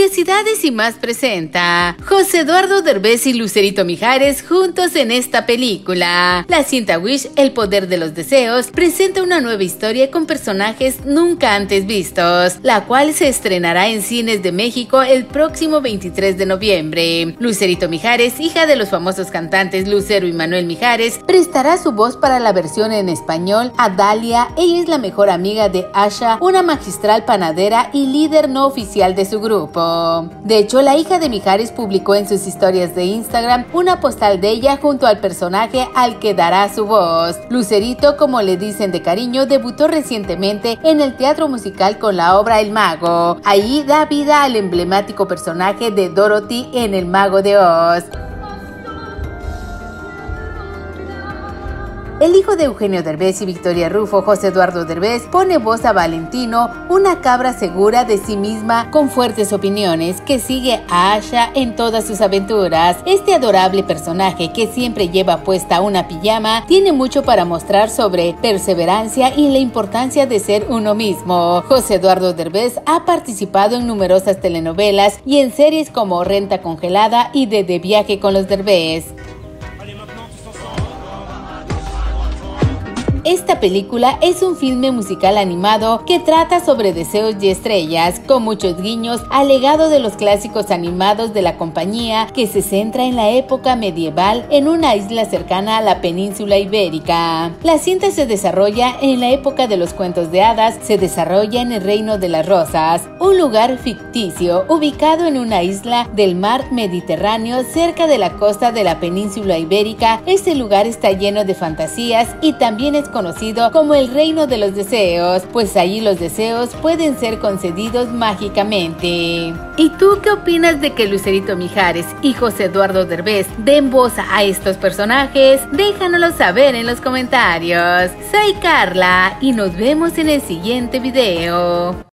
Curiosidades y más presenta José Eduardo Derbez y Lucerito Mijares juntos en esta película. La cinta Wish, el poder de los deseos, presenta una nueva historia con personajes nunca antes vistos, la cual se estrenará en cines de México el próximo 23 de noviembre. Lucerito Mijares, hija de los famosos cantantes Lucero y Manuel Mijares, prestará su voz para la versión en español a Dalia. Ella es la mejor amiga de Asha, una magistral panadera y líder no oficial de su grupo. De hecho, la hija de Mijares publicó en sus historias de Instagram una postal de ella junto al personaje al que dará su voz. Lucerito, como le dicen de cariño, debutó recientemente en el teatro musical con la obra El Mago. Ahí da vida al emblemático personaje de Dorothy en El Mago de Oz. El hijo de Eugenio Derbez y Victoria Rufo, José Eduardo Derbez, pone voz a Valentino, una cabra segura de sí misma con fuertes opiniones que sigue a Asha en todas sus aventuras. Este adorable personaje, que siempre lleva puesta una pijama, tiene mucho para mostrar sobre perseverancia y la importancia de ser uno mismo. José Eduardo Derbez ha participado en numerosas telenovelas y en series como Renta Congelada y De Viaje con los Derbez. Esta película es un filme musical animado que trata sobre deseos y estrellas, con muchos guiños al legado de los clásicos animados de la compañía, que se centra en la época medieval en una isla cercana a la península ibérica. La cinta se desarrolla en la época de los cuentos de hadas, se desarrolla en el Reino de las Rosas, un lugar ficticio ubicado en una isla del mar Mediterráneo cerca de la costa de la península ibérica. Este lugar está lleno de fantasías y también es conocido como el Reino de los Deseos, pues allí los deseos pueden ser concedidos mágicamente. ¿Y tú qué opinas de que Lucerito Mijares y José Eduardo Derbez den voz a estos personajes? Déjanoslo saber en los comentarios. Soy Carla y nos vemos en el siguiente video.